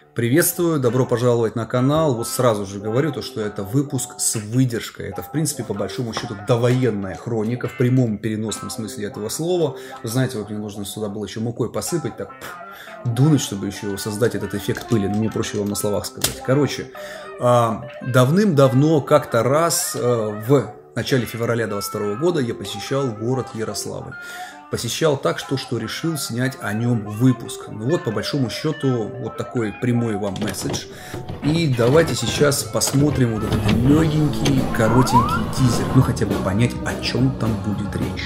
Приветствую, добро пожаловать на канал. Вот сразу же говорю, что это выпуск с выдержкой. Это, в принципе, по большому счету, довоенная хроника в прямом и переносном смысле этого слова. Вы знаете, вот мне нужно сюда было еще мукой посыпать, так дунуть, чтобы еще создать этот эффект пыли. Но мне проще вам на словах сказать. Короче, давным-давно, как-то раз в начале февраля 2022 года я посещал город Ярославль. Посещал так, что решил снять о нем выпуск. Ну вот, по большому счету, вот такой прямой вам месседж. И давайте сейчас посмотрим вот этот легенький, коротенький тизер. Ну, хотя бы понять, о чем там будет речь.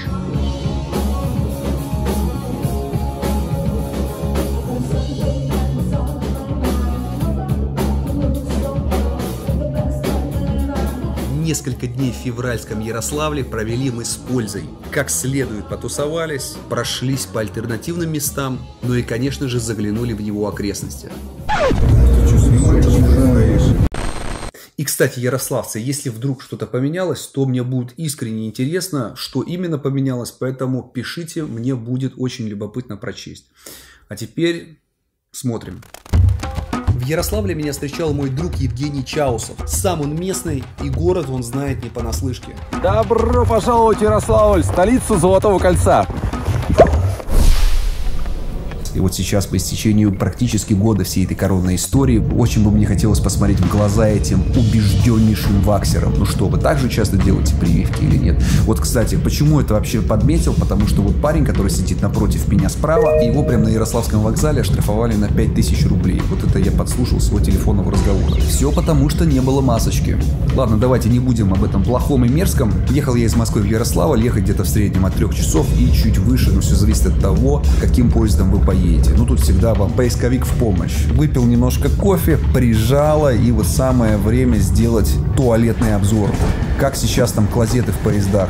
Несколько дней в февральском Ярославле провели мы с пользой. Как следует потусовались, прошлись по альтернативным местам, ну и, конечно же, заглянули в его окрестности. И, кстати, ярославцы, если вдруг что-то поменялось, то мне будет искренне интересно, что именно поменялось, поэтому пишите, мне будет очень любопытно прочесть. А теперь смотрим. В Ярославле меня встречал мой друг Евгений Чаусов. Сам он местный, и город он знает не понаслышке. Добро пожаловать в Ярославль, столицу Золотого кольца. И вот сейчас, по истечению практически года всей этой коронной истории, очень бы мне хотелось посмотреть в глаза этим убежденнейшим ваксерам. Ну что, вы также часто делаете прививки или нет? Вот, кстати, почему это вообще подметил? Потому что вот парень, который сидит напротив меня справа, его прямо на Ярославском вокзале оштрафовали на 5000 рублей. Вот это я подслушал с его телефонного разговора. Все потому, что не было масочки. Ладно, давайте не будем об этом плохом и мерзком. Ехал я из Москвы в Ярославль, ехать где-то в среднем от 3 часов и чуть выше, но все зависит от того, каким поездом вы поедете. Ну тут всегда вам поисковик в помощь. Выпил немножко кофе, прижало, и вот самое время сделать туалетный обзор. Как сейчас там клозеты в поездах.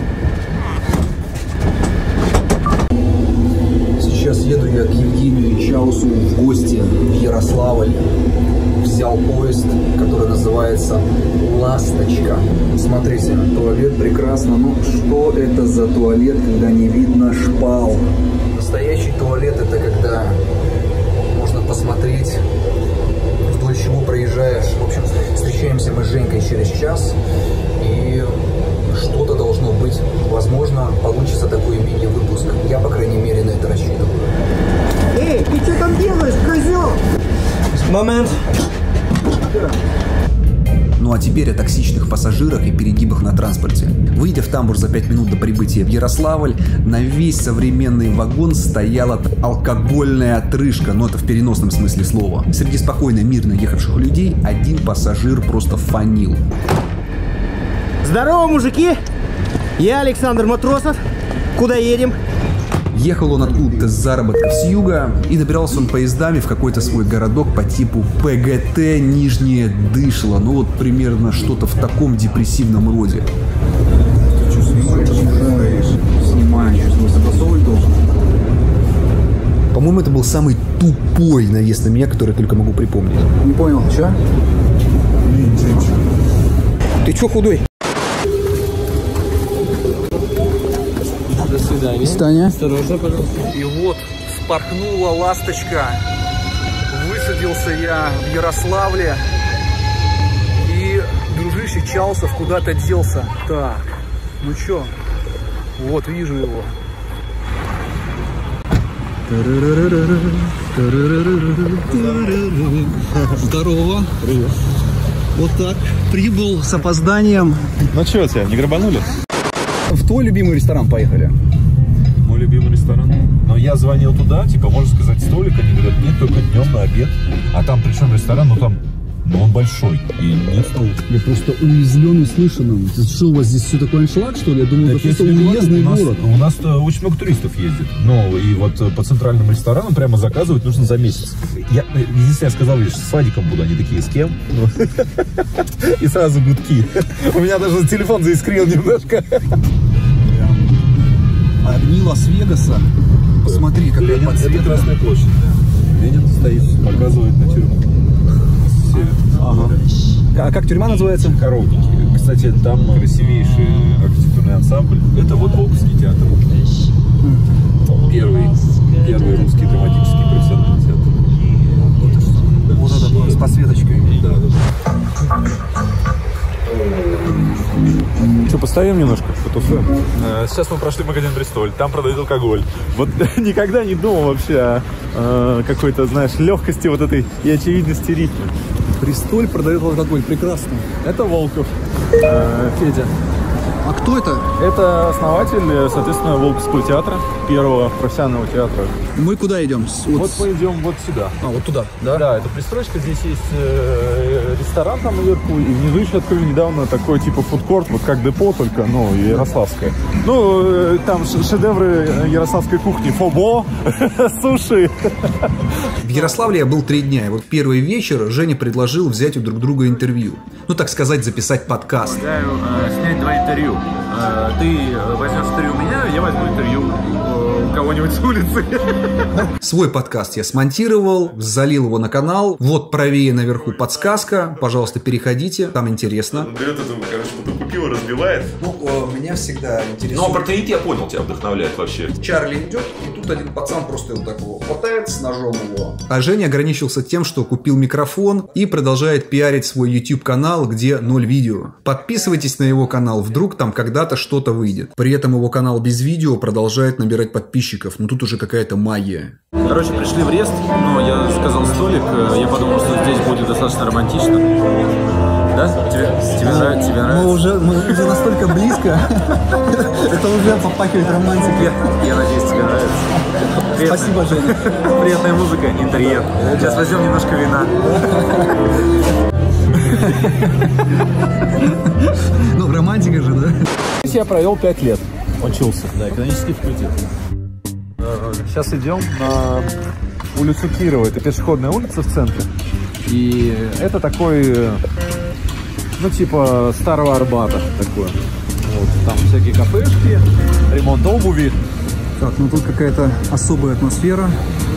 Сейчас еду я к Евгению Чаусу в гости в Ярославль. Взял поезд, который называется «Ласточка». Смотрите, туалет прекрасно. Ну что это за туалет, когда не видно шпал? Настоящий туалет — это когда можно посмотреть, вдоль чего проезжаешь. В общем, встречаемся мы с Женькой через час, и что-то должно быть. Возможно, получится такой мини-выпуск. Я, по крайней мере, на это рассчитываю. Эй, ты что там делаешь, козел? Момент. Ну а теперь о токсичных пассажирах и перегибах на транспорте. Выйдя в тамбур за 5 минут до прибытия в Ярославль, на весь современный вагон стояла алкогольная отрыжка, но это в переносном смысле слова. Среди спокойно, мирно ехавших людей один пассажир просто фанил. Здорово, мужики! Я Александр Матросов. Куда едем? Ехал он откуда-то с заработков с юга, и добирался он поездами в какой-то свой городок по типу ПГТ Нижнее Дышло. Ну вот примерно что-то в таком депрессивном роде. Ты что снимаешь? Снимаю, что согласовывать должен. По-моему, это был самый тупой наезд на меня, который только могу припомнить. Не понял, что? Ты чё худой? До свидания. До свидания. Осторожно, пожалуйста. И вот вспорхнула ласточка. Высадился я в Ярославле. И дружище Чаусов куда-то делся. Так, ну чё? Вот, вижу его. Здорово. Привет. Вот так. Прибыл с опозданием. Ну что, тебя не грабанули? В твой любимый ресторан поехали. Мой любимый ресторан. Но я звонил туда, типа, можно сказать, столик. Они говорят, нет, только днем на обед. А там причем ресторан, ну там, ну он большой. И нет столика. Я просто уязвлен услышанным. Что, у вас здесь все такой аншлаг, что ли? Я думал, это просто уездный город. У нас очень много туристов ездит. Ну, и вот по центральным ресторанам прямо заказывать нужно за месяц. Единственное, я сказал, видишь, с Вадиком буду, они такие, с кем? И сразу гудки. У меня даже телефон заискрил немножко. Огни Лас-Вегаса. Посмотри, какая подсветка. Это Красная площадь. Ленин стоит, показывает на тюрьму. Ага. А как тюрьма называется? Коровники. Кстати, там красивейший архитектурный ансамбль. Это вот Волковский театр. Первый русский драматический профессиональный театр. Постоим немножко, потусуем. Сейчас мы прошли магазин «Бристоль», там продают алкоголь. Вот никогда не думал вообще о какой-то, знаешь, легкости вот этой и очевидности ритма. Бристоль продает алкоголь, прекрасно. Это Волков, Федя. А кто это? Это основатель, соответственно, Волковского театра, первого профессионального театра. Мы куда идем? Вот мы идем вот сюда. А, вот туда, да? Да, это пристройка, здесь есть ресторан там наверху, и внизу еще открыли недавно такой типа фудкорт, вот как депо, только, ну, ярославское. Ну, там шедевры ярославской кухни: фобо, суши. В Ярославле я был 3 дня, и вот первый вечер Женя предложил взять у друг друга интервью. Ну, так сказать, записать подкаст. Предлагаю снять 2 интервью. Ты возьмешь интервью у меня, я возьму интервью у кого-нибудь с улицы. Свой подкаст я смонтировал, залил его на канал. Вот правее наверху подсказка. Пожалуйста, переходите, там интересно. Берет эту, короче, бутылку пива, разбивает. Ну, меня всегда интересует. Ну, протеин, я понял, тебя вдохновляет вообще. Чарли идет, и тут один пацан просто вот так его хватает с ножом его. А Женя ограничился тем, что купил микрофон и продолжает пиарить свой YouTube-канал, где 0 видео. Подписывайтесь на его канал, вдруг там когда-то что-то выйдет. При этом его канал без видео продолжает набирать подписчиков, но тут уже какая-то магия. Короче, пришли в Рест, но я заказал столик, я подумал, что здесь будет достаточно романтично. Да? Тебе нравится? Мы уже настолько близко. Это уже попахивает романтикой. Я надеюсь, тебе нравится. Спасибо, Женя. Приятная музыка, интерьер. Сейчас возьмем немножко вина. Ну, романтика же, да? Здесь я провел 5 лет, учился. Да, экономический факультет. Сейчас идем на улицу Кирова, это пешеходная улица в центре. И это такой, ну, типа старого Арбата такое. Вот, там всякие кафешки, ремонт обуви. Так, ну тут какая-то особая атмосфера.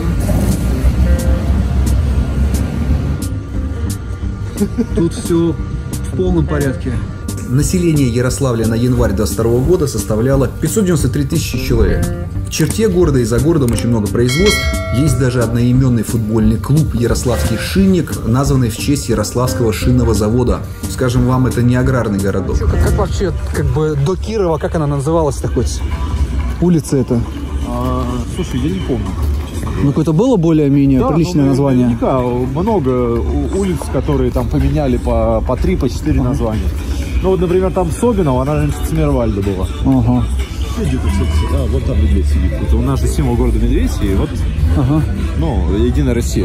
Тут все в полном порядке. Население Ярославля на январь 2022 года составляло 593 тысячи человек. В черте города и за городом очень много производств. Есть даже одноименный футбольный клуб «Ярославский шинник», названный в честь Ярославского шинного завода. Скажем вам, это не аграрный городок. Как вообще, как бы до Кирова, как она называлась-то хоть? Улица эта? Слушай, я не помню. Ну, какое-то было более-менее приличное название? Наверняка много улиц, которые там поменяли по 3, по 4 названия. Ну, вот, например, там Собинова, она раньше Цмервальда была. Ага. Да, вот там медведь сидит. Это у нас же символ города медведь, и вот, ну, Единая Россия.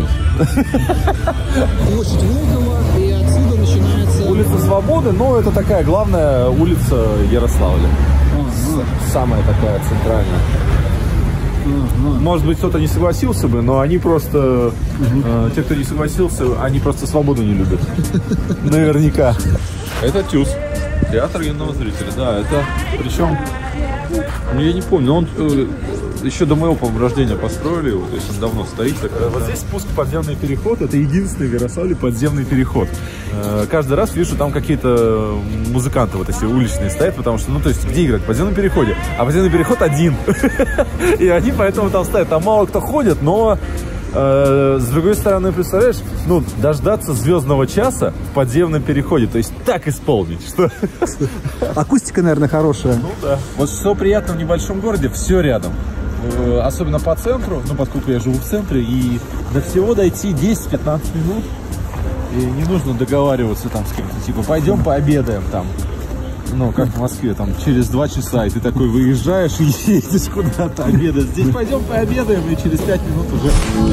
Площадь Волкова, и отсюда начинается... Улица Свободы, но это такая главная улица Ярославля. Самая такая центральная. Может быть, кто-то не согласился бы, но они просто... те, кто не согласился, они просто свободу не любят. Наверняка. Это ТЮЗ. Театр юного зрителя. Да, это... Причем... Ну, я не помню, но он еще до моего, по-моему, рождения построили его, то есть он давно стоит. Вот здесь спуск в подземный переход, это единственный в Ярославле подземный переход. Каждый раз вижу, там какие-то музыканты вот эти уличные стоят, потому что, ну, то есть, где играть? В подземном переходе. А подземный переход один. И они поэтому там стоят. Там мало кто ходит, но... С другой стороны, представляешь, ну, дождаться звездного часа в подземном переходе, то есть так исполнить, что... Акустика, наверное, хорошая. Ну да. Вот что приятно в небольшом городе, все рядом. Особенно по центру, ну, поскольку я живу в центре, и до всего дойти 10-15 минут. И не нужно договариваться там с кем-то, типа, пойдем пообедаем там. Ну, как в Москве, там, через 2 часа, и ты такой выезжаешь и едешь куда-то обедать. Здесь пойдем пообедаем, и через 5 минут уже...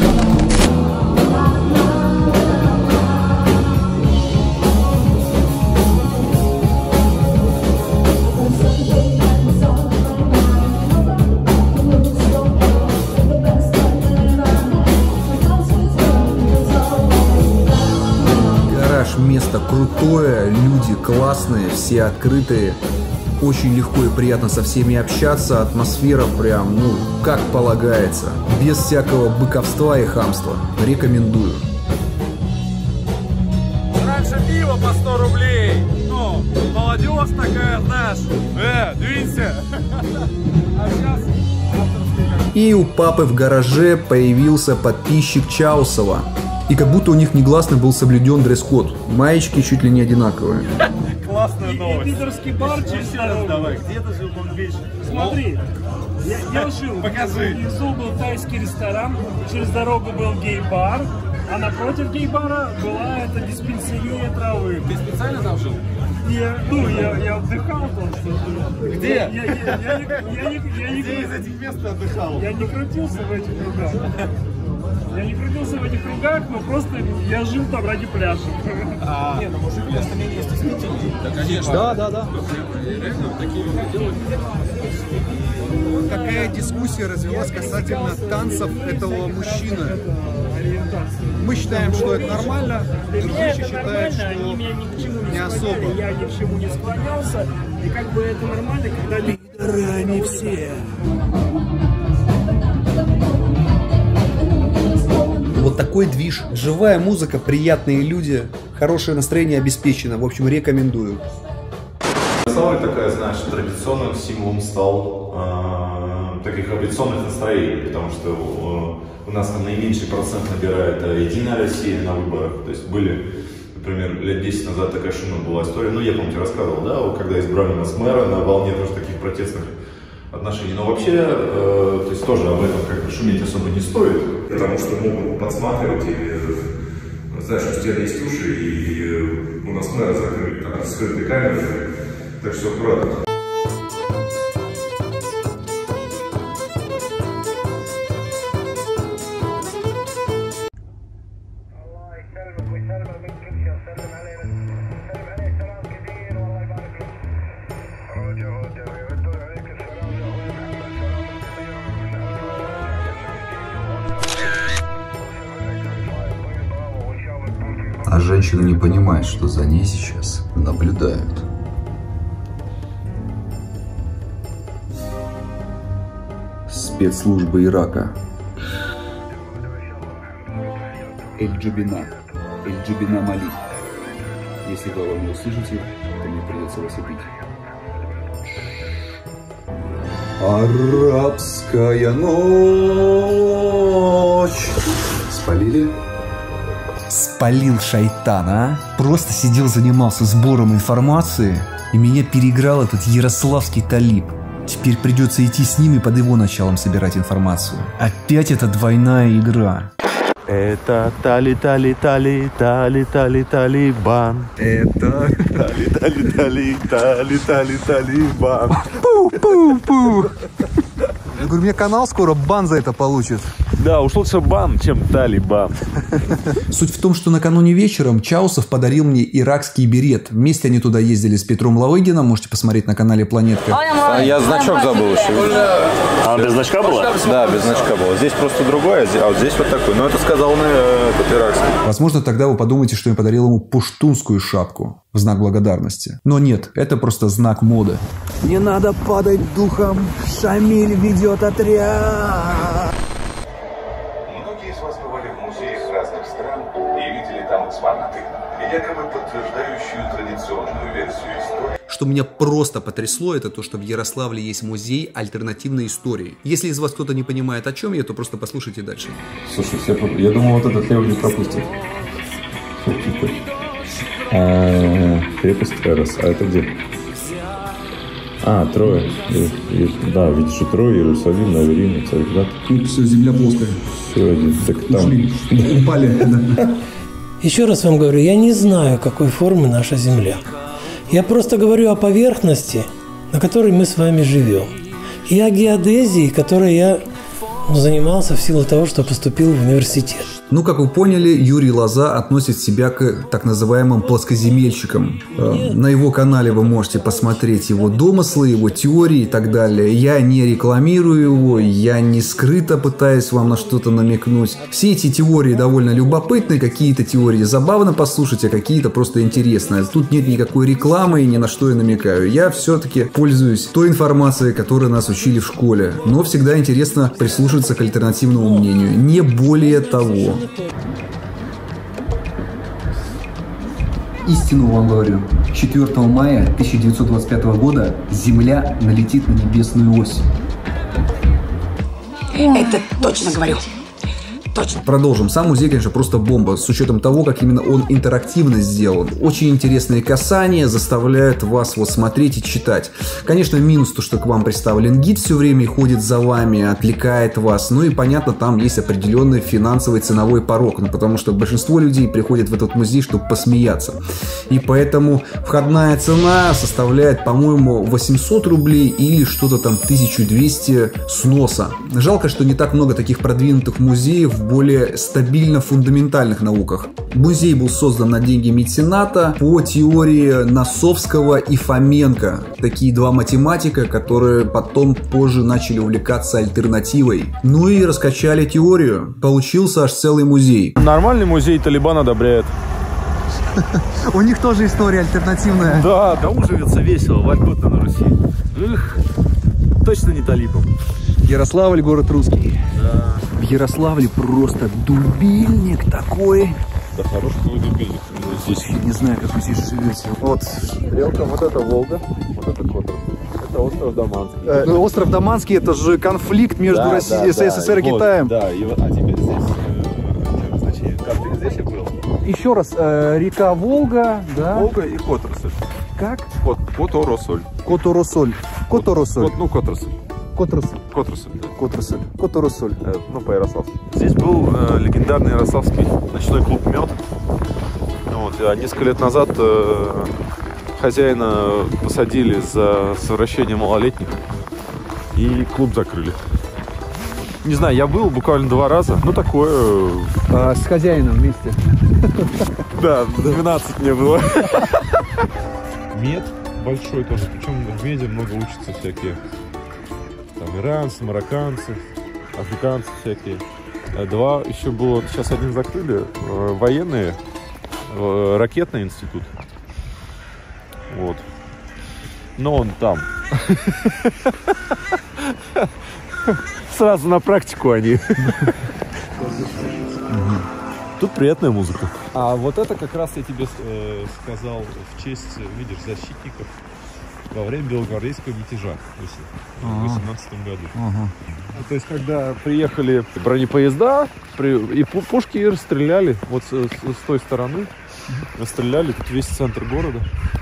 Место крутое, люди классные, все открытые. Очень легко и приятно со всеми общаться. Атмосфера прям, ну, как полагается. Без всякого быковства и хамства. Рекомендую. Раньше пиво по 100 рублей. Ну, молодежь такая, знаешь. Двинься. А сейчас... И у папы в гараже появился подписчик Чаусова. И как будто у них негласно был соблюден дресс-код. Маечки чуть ли не одинаковые. Класс. Классная новость. Питерский бар через дорогу. Давай, где-то жил Бомбич. Смотри, я жил. Покажи. Внизу был тайский ресторан, через дорогу был гей-бар, а напротив гей-бара была эта диспенсерия травы. Ты специально там жил? Я отдыхал там что-то. Где? Где из этих мест ты отдыхал? Я не крутился в этих кругах. Но просто я жил там ради пляжа. Не, ну может быть, остальные есть стеснительные. Да, конечно. Да. Реально, такие люди делают. Какая дискуссия развелась касательно танцев этого мужчины? Мы считаем, что это нормально, Жужище считает, что они меня ни к чему не не особо. склоняли, я ни к чему не склонялся, и как бы это нормально, когда лидеры они все. Вот такой движ. Живая музыка, приятные люди, хорошее настроение обеспечено. В общем, рекомендую. Ярославль такая, знаешь, традиционным символом стал таких оппозиционных настроений, потому что у нас там наименьший процент набирает Единая Россия на выборах. То есть были, например, лет 10 назад такая шумная была история, ну я, помню, рассказывал, да, когда избрали нас мэра на волне тоже таких протестных отношений. Но вообще, то есть тоже об этом как бы шуметь особо не стоит, потому что могут подсматривать или, знаешь, у тебя есть уши, и у нас мэра закрыли там скрытые камеры, так что аккуратно. А женщина не понимает, что за ней сейчас наблюдают. Спецслужбы Ирака. Эль-Джубина. Эль-Джубина Мали. Если вы его не услышите, то мне придется вас убить. Арабская ночь. Спалили? Спалил шайтан, а? Просто сидел, занимался сбором информации, и меня переиграл этот ярославский талиб. Теперь придется идти с ним и под его началом собирать информацию. Опять эта двойная игра. Это талибан. Это Талибан. Пу-пу-пу. Я говорю, мне канал скоро бан за это получит. Да, уж лучше бан, чем талибан. Суть в том, что накануне вечером Чаусов подарил мне иракский берет. Вместе они туда ездили с Петром Лавыгином. Можете посмотреть на канале Планетка. А я значок забыл еще. А без значка было? Да, без значка было. Здесь просто другой, а вот здесь вот такой. Но это сказал на этот иракский. Возможно, тогда вы подумаете, что я подарил ему пуштунскую шапку в знак благодарности. Но нет, это просто знак моды. Не надо падать духом, Шамиль ведет отряд. Многие из вас бывали в музеях разных стран и видели там экспонаты, якобы подтверждающую традиционную версию истории. Что меня просто потрясло, это то, что в Ярославле есть музей альтернативной истории. Если из вас кто-то не понимает, о чем я, то просто послушайте дальше. Слушай, я думал, вот этот левый не пропустит. Крепость Эрос. А это где? А, Троя. Да, видишь, и Троя, Иерусалим, Наверин, Царьград. Тут все, земля плоская. Все, так там. Ушли. Упали. Еще раз вам говорю, я не знаю, какой формы наша Земля. Я просто говорю о поверхности, на которой мы с вами живем. И о геодезии, которой я занимался в силу того, что поступил в университет. Ну, как вы поняли, Юрий Лоза относит себя к так называемым плоскоземельщикам. На его канале вы можете посмотреть его домыслы, его теории и так далее. Я не рекламирую его, я не скрыто пытаюсь вам на что-то намекнуть. Все эти теории довольно любопытны, какие-то теории забавно послушать, а какие-то просто интересные. Тут нет никакой рекламы и ни на что я намекаю. Я все-таки пользуюсь той информацией, которой нас учили в школе. Но всегда интересно прислушаться к альтернативному мнению. Не более того. Истину вам говорю. 4 мая 1925 года Земля налетит на небесную ось. Это точно говорю. Точно. Продолжим. Сам музей, конечно, просто бомба, с учетом того, как именно он интерактивно сделан. Очень интересные касания заставляют вас вот смотреть и читать. Конечно, минус то, что к вам представлен гид все время и ходит за вами, отвлекает вас. Ну и понятно, там есть определенный финансовый ценовой порог, ну, потому что большинство людей приходят в этот музей, чтобы посмеяться. И поэтому входная цена составляет, по-моему, 800 рублей или что-то там 1200 сноса. Жалко, что не так много таких продвинутых музеев в более стабильно-фундаментальных науках. Музей был создан на деньги мецената по теории Носовского и Фоменко. Такие два математика, которые потом позже начали увлекаться альтернативой. Ну и раскачали теорию. Получился аж целый музей. Нормальный музей Талибан одобряет. У них тоже история альтернативная. Да, кому живется весело, вольготно на Руси. Эх, точно не талибом. Ярославль, город русский. Да. В Ярославле просто дубильник такой. Да, хороший твой дубильник. Здесь. Я не знаю, как вы здесь живете. Вот стрелка, вот это Волга, вот это Котор. Это остров Даманский. Ну, остров Даманский — это же конфликт между Россией, СССР и Китаем. Да, и вот, а теперь здесь, значит, как ты здесь и был? Еще раз, река Волга, да? Волга и Которосоль. Как? Которосоль. Которосоль. Которосоль. Ну, Которосоль. Которосоль. Которосоль, да. Которосоль. Которосоль. Ну, по-ярославски. Здесь был легендарный ярославский ночной клуб «Мед». Вот, а несколько лет назад хозяина посадили за совращение малолетних, и клуб закрыли. Не знаю, я был буквально 2 раза, ну такое... С хозяином вместе. Да, 12 мне было. Мед большой тоже, причем в меде много учатся всякие. Там иранцы, марокканцы, африканцы всякие. 2 еще было, сейчас один закрыли, военные, ракетный институт. Вот. Но он там. Сразу на практику они. Тут приятная музыка. А вот это как раз я тебе сказал в честь, видишь, защитников во время белогвардейского мятежа в 18 году. То есть, когда приехали бронепоезда, и пушки расстреляли вот с той стороны, расстреляли тут весь центр города.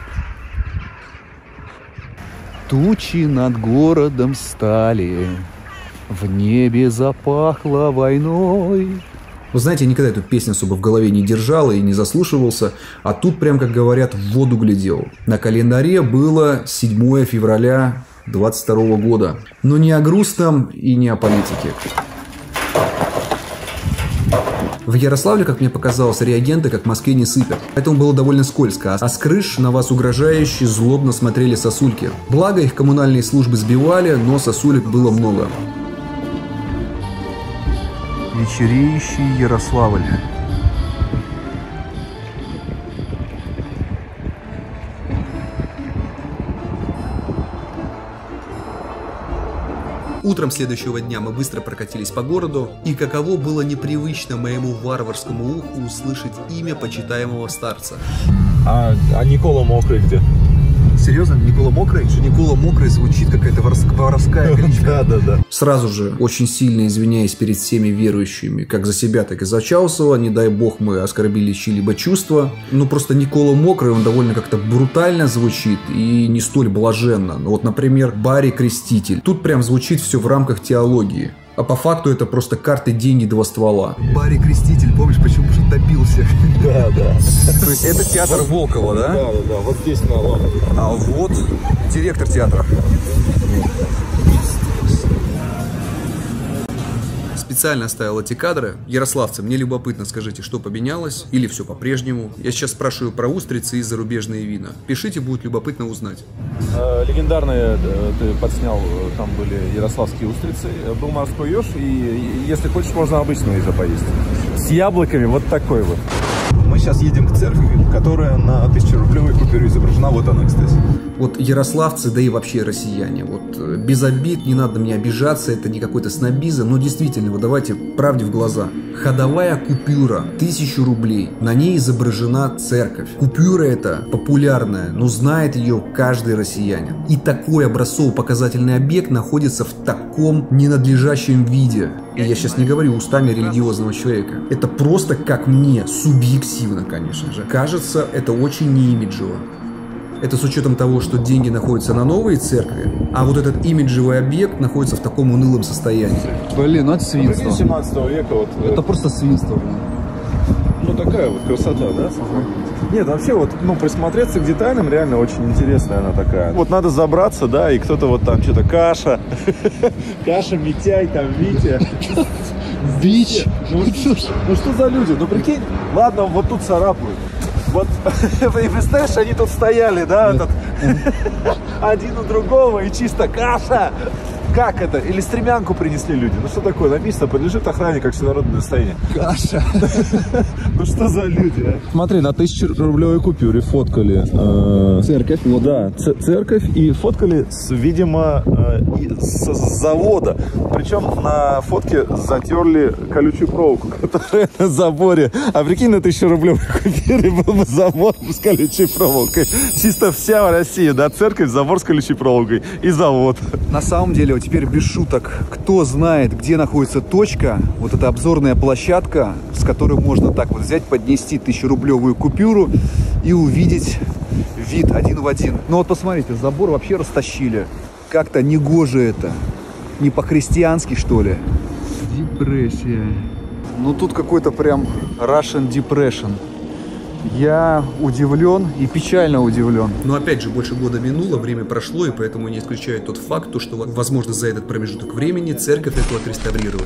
Тучи над городом стали, в небе запахло войной. Вы знаете, я никогда эту песню особо в голове не держал и не заслушивался, а тут прям, как говорят, в воду глядел. На календаре было 7 февраля 22 года. Но не о грустном и не о политике. В Ярославле, как мне показалось, реагенты, как в Москве, не сыпят. Поэтому было довольно скользко. А с крыш на вас угрожающе злобно смотрели сосульки. Благо, их коммунальные службы сбивали, но сосулек было много. Вечереющий Ярославль. Утром следующего дня мы быстро прокатились по городу, и каково было непривычно моему варварскому уху услышать имя почитаемого старца. А Никола Мокрый где? Серьезно? Никола Мокрый? Что Никола Мокрый звучит какая-то воровская кличка. Да. Сразу же, очень сильно извиняюсь перед всеми верующими, как за себя, так и за Чаусова. Не дай бог мы оскорбили чьи-либо чувства. Ну, просто Никола Мокрый, он довольно как-то брутально звучит и не столь блаженно. Ну, вот, например, Барри Креститель. Тут прям звучит все в рамках теологии. А по факту это просто карты, деньги, 2 ствола. Барри Креститель, помнишь, почему же добился? Да. То есть это театр Волкова, да? Да, вот здесь на лампе. А вот директор театра. Специально оставил эти кадры. Ярославцы, мне любопытно, скажите, что поменялось или все по-прежнему. Я сейчас спрашиваю про устрицы и зарубежные вина. Пишите, будет любопытно узнать. Легендарные ты подснял, там были ярославские устрицы, был морской еж, и если хочешь, можно обычного ежа поесть. С яблоками вот такой вот. Мы сейчас едем к церкви, которая на 1000-рублевой купюре изображена. Вот она, кстати. Вот ярославцы, да и вообще россияне, вот без обид, не надо мне обижаться, это не какой-то снобизм, но действительно, вот давайте правде в глаза. Ходовая купюра 1000 рублей, на ней изображена церковь. Купюра эта популярная, но знает ее каждый россиянин. И такой образцово-показательный объект находится в таком ненадлежащем виде. И я сейчас не говорю устами религиозного человека. Это просто, как мне, субъективно, конечно же. Кажется, это очень неимиджево. Это с учетом того, что деньги находятся на новой церкви, а вот этот имиджевый объект находится в таком унылом состоянии. Блин, ну это свинство. 17 века вот. Это просто свинство, блин. Ну такая вот красота, да? Нет, вообще вот, ну, присмотреться к деталям реально очень интересная она такая. Вот надо забраться, да, и кто-то вот там что-то каша, Митяй, там Витя. Бич. Ну что за люди? Ну прикинь, ладно, вот тут царапают. Вот, и представляешь, они тут стояли, да, один у другого, и чисто каша. Как это? Или стремянку принесли люди? Ну что такое? Написано, подлежит охране как всенародное достояние. Каша. Ну что за люди, а? Смотри, на 1000-рублевой купюре фоткали церковь, вот. Да, церковь, и фоткали, видимо, с завода. Причем на фотке затерли колючую проволоку, которая на заборе. А прикинь, на 1000-рублевой купюре был бы забор с колючей проволокой. Чисто вся Россия, да, церковь, забор с колючей проволокой и завод. На самом деле, вот теперь без шуток, кто знает, где находится точка, вот эта обзорная площадка, с которой можно так вот взять, поднести 1000-рублевую купюру и увидеть вид один в один. Ну вот посмотрите, забор вообще растащили. Как-то негоже это. Не по-христиански, что ли? Депрессия. Ну тут какой-то прям Russian depression. Я удивлен и печально удивлен. Но опять же, больше года минуло, время прошло, и поэтому не исключаю тот факт, что, возможно, за этот промежуток времени церковь эту отреставрировали.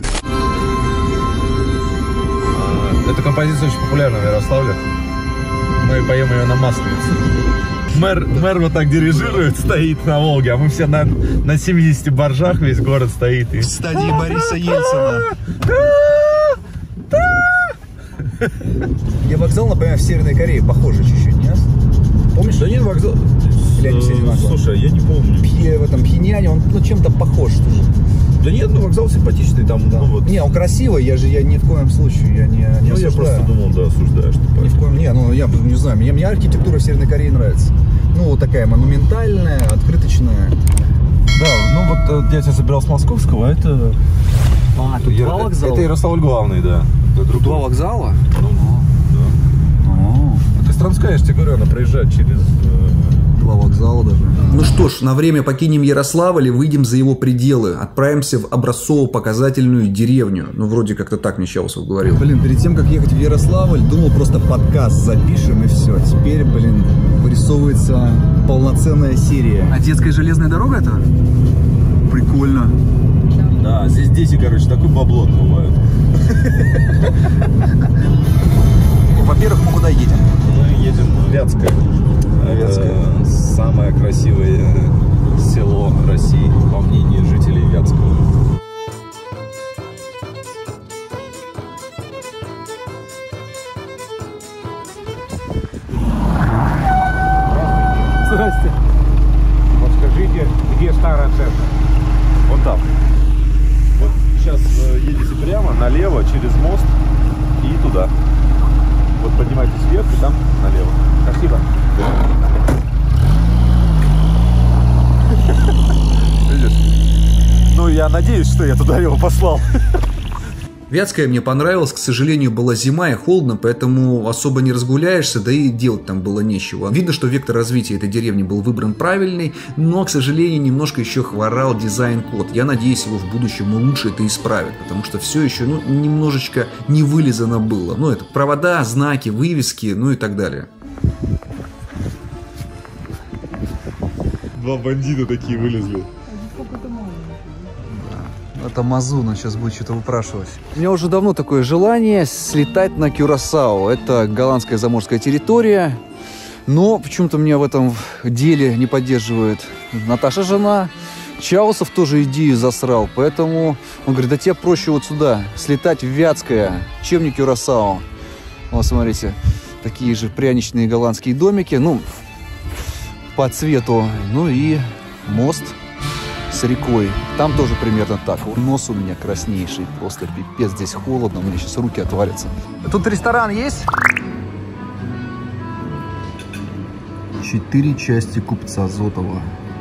Эта композиция очень популярна в Ярославле. Мы поем ее на Масленицу. Мэр вот так дирижирует, стоит на Волге, а мы все на 70 баржах, весь город стоит. И... В стадии Бориса Ельцина. Я вокзал, например, в Северной Корее похоже чуть-чуть, нет? Помнишь? Да нет, вокзал... Или они все одинаковые? Слушай, я не помню. В этом Пхеньяне он чем-то похож. Да нет, ну вокзал симпатичный там. Да. Ну, вот. Не, он красивый, я ни в коем случае, я не осуждаю. Я просто думал, да, осуждаешь. Ни в коем, я не знаю, мне архитектура в Северной Корее нравится. Ну, вот такая монументальная, открыточная. Да, ну вот я тебя забирал с Московского, а это... А, тут два вокзала? Это Ярославль главный, да. Тут два вокзала? Ну, да. Это Странская, я же тебе говорю, она проезжает через... Два вокзала даже. Ну что ж, на время покинем Ярославль и выйдем за его пределы. Отправимся в образцово-показательную деревню. Ну, вроде как-то так мне Чаусов говорил. Блин, перед тем, как ехать в Ярославль, думал, просто подкаст запишем и все. Теперь, вырисовывается полноценная серия. А детская железная дорога это? Прикольно. Да, здесь дети, короче, такой бабло отмывают. Во-первых, мы куда едем? Мы едем в Вятское. Это самое красивое село России, по мнению жителей Вятского. Здрасте. Подскажите, где старая церковь? Вот там. Вот сейчас едете прямо, налево, через мост и туда. Вот поднимайтесь вверх и там налево. Спасибо. Видишь? Ну, я надеюсь, что я туда его послал. Вятская мне понравилась, к сожалению, была зима и холодно, поэтому особо не разгуляешься, да и делать там было нечего. Видно, что вектор развития этой деревни был выбран правильный, но, к сожалению, немножко еще хворал дизайн-код. Я надеюсь, его в будущем лучше это исправят, потому что все еще, немножечко не вылизано было. Ну, это провода, знаки, вывески, ну и так далее. Два бандита такие вылезли. Это Мазуна сейчас будет что-то выпрашивать. У меня уже давно такое желание слетать на Кюрасао. Это голландская заморская территория. Но почему-то меня в этом деле не поддерживает Наташа, жена. Чаусов тоже идею засрал. Поэтому он говорит, да тебе проще вот сюда слетать в Вятское, чем не Кюрасао. Вот смотрите. Такие же пряничные голландские домики, ну, по цвету. Ну и мост с рекой. Там тоже примерно так. Нос у меня краснейший, просто пипец, здесь холодно, у меня сейчас руки отвалятся. Тут ресторан есть? 4 части купца Зотова.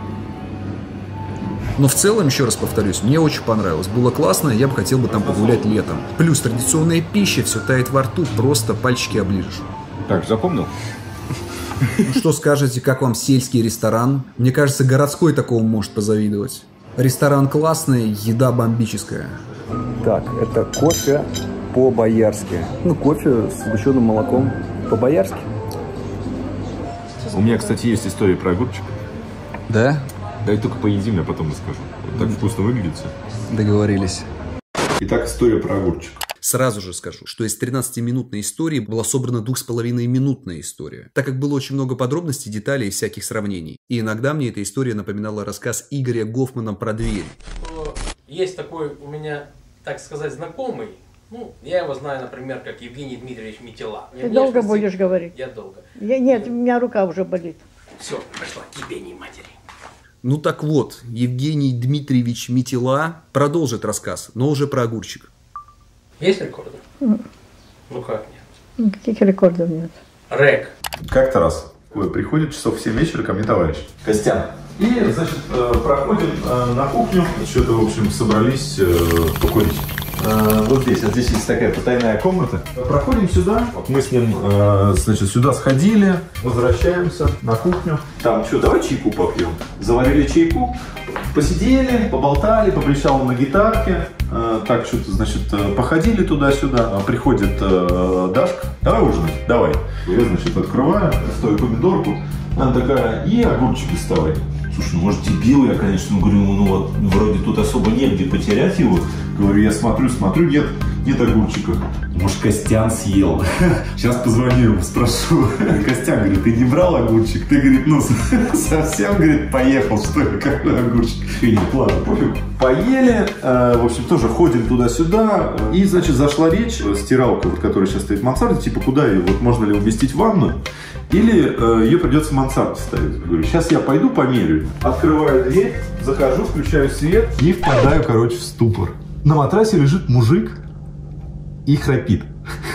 Но в целом, еще раз повторюсь, мне очень понравилось. Было классно, я бы хотел там погулять летом. Плюс традиционная пища, все тает во рту, просто пальчики оближешь. Так, запомнил? Ну, что скажете, как вам сельский ресторан? Мне кажется, городской такого может позавидовать. Ресторан классный, еда бомбическая. Так, это кофе по-боярски. Ну, кофе с сгущенным молоком по-боярски. У меня, кстати, есть история про огурчик. Да? Дай только поедим, я потом расскажу. Вот так вкусно выглядит все. Договорились. Итак, история про огурчик. Сразу же скажу, что из 13-минутной истории была собрана 2,5-минутная история, так как было очень много подробностей, деталей и всяких сравнений. И иногда мне эта история напоминала рассказ Игоря Гофмана про дверь. Есть такой у меня, так сказать, знакомый. Ну, я его знаю, например, как Евгений Дмитриевич Метела. Ты долго будешь говорить? Я долго. Нет, у меня рука уже болит. Все, пошла к ебении матери. Ну так вот, Евгений Дмитриевич Метела продолжит рассказ, но уже про огурчик. Есть рекорды? Ну как нет? Никаких рекордов нет. Рек. Как-то раз приходит часов в 7 вечера ко мне товарищ Костян. И, значит, проходим на кухню. Что-то, в общем, собрались покурить. Вот здесь. А здесь есть такая потайная комната. Проходим сюда. Вот мы с ним, значит, сюда сходили. Возвращаемся на кухню. Там что, давай чайку попьем. Заварили чайку. Посидели, поболтали, попричал он на гитарке. Так что-то, значит, походили туда-сюда. Приходит Дашка. Давай ужинать, давай. Я, значит, открываю, стою помидорку. Она такая, и огурчик доставай. Слушай, ну, может, дебил я, конечно, говорю, ну вот, вроде тут особо негде потерять его. Говорю, я смотрю, нет огурчика. Может, Костян съел. Сейчас позвоню ему, спрошу. Костян, говорит, ты не брал огурчик? Ты, говорит, ну, совсем, говорит, поехал, что ли, какой огурчик? И нет, ладно, пофиг. Поели, в общем, тоже ходим туда-сюда. И, значит, зашла речь, стиралка, вот, которая сейчас стоит в мансарде, типа, куда ее, вот, можно ли уместить в ванну? Или ее придется в мансарде ставить. Говорю, сейчас я пойду померяю. Открываю дверь, захожу, включаю свет и впадаю, короче, в ступор. На матрасе лежит мужик и храпит.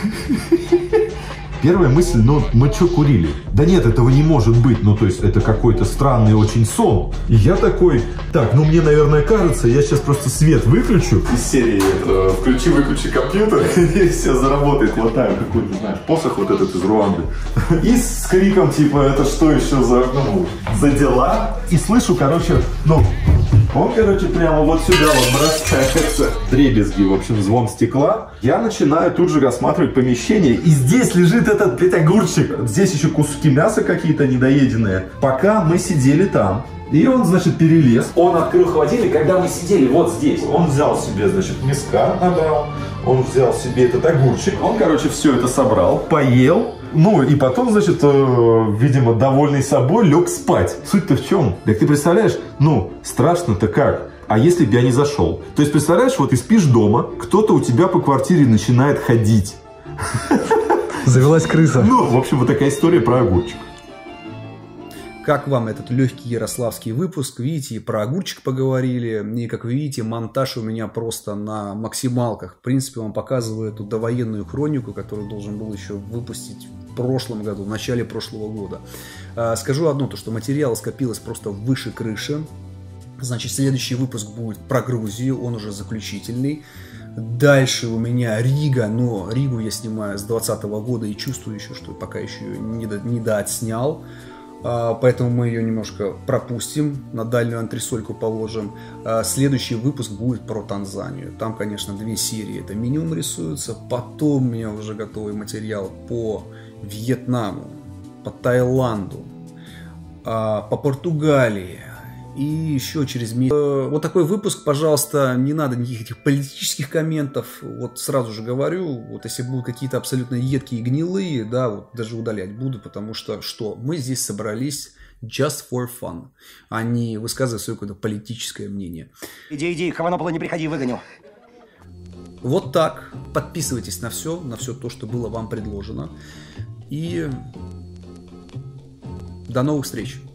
Первая мысль, ну мы что курили? Да нет, этого не может быть, ну то есть это какой-то странный очень сон. И я такой, так, ну мне, наверное, кажется, я сейчас просто свет выключу. Из серии включи-выключи компьютер, и все заработает, хватаю какой-то, знаешь, посох вот этот из Руанды. И с криком, типа, это что еще за дела? И слышу, короче, ну... Он, короче, прямо вот сюда вот бросается. Дребезги, в общем, звон стекла. Я начинаю тут же рассматривать помещение. И здесь лежит этот, блядь, огурчик. Здесь еще куски мяса какие-то недоеденные. Пока мы сидели там. И он, значит, перелез. Он открыл холодильник, когда мы сидели вот здесь. Он взял себе, значит, миска набрал. Он взял себе этот огурчик. Он, короче, все это собрал, поел. Ну, и потом, значит, видимо, довольный собой, лег спать. Суть-то в чем? Так ты представляешь, ну, страшно-то как? А если бы я не зашел? То есть, представляешь, вот ты спишь дома, кто-то у тебя по квартире начинает ходить. Завелась крыса. Ну, в общем, вот такая история про огурчик. Как вам этот легкий ярославский выпуск? Видите, и про огурчик поговорили. И, как вы видите, монтаж у меня просто на максималках. В принципе, вам показываю эту довоенную хронику, которую должен был еще выпустить в прошлом году, в начале прошлого года. Скажу одно, то что материала скопилось просто выше крыши. Значит, следующий выпуск будет про Грузию, он уже заключительный. Дальше у меня Рига, но Ригу я снимаю с 2020 года и чувствую еще, что пока еще ее не доотснял. Поэтому мы ее немножко пропустим, на дальнюю антресольку положим. Следующий выпуск будет про Танзанию. Там, конечно, 2 серии, это минимум рисуется. Потом у меня уже готовый материал по Вьетнаму, по Таиланду, по Португалии. И еще через месяц. Вот такой выпуск, пожалуйста, не надо никаких этих политических комментов. Вот сразу же говорю, вот если будут какие-то абсолютно едкие и гнилые, да, вот даже удалять буду, потому что мы здесь собрались just for fun, а не высказывать свое какое-то политическое мнение. Иди, Хованопола не приходи, выгоню. Вот так. Подписывайтесь на все то, что было вам предложено. И до новых встреч!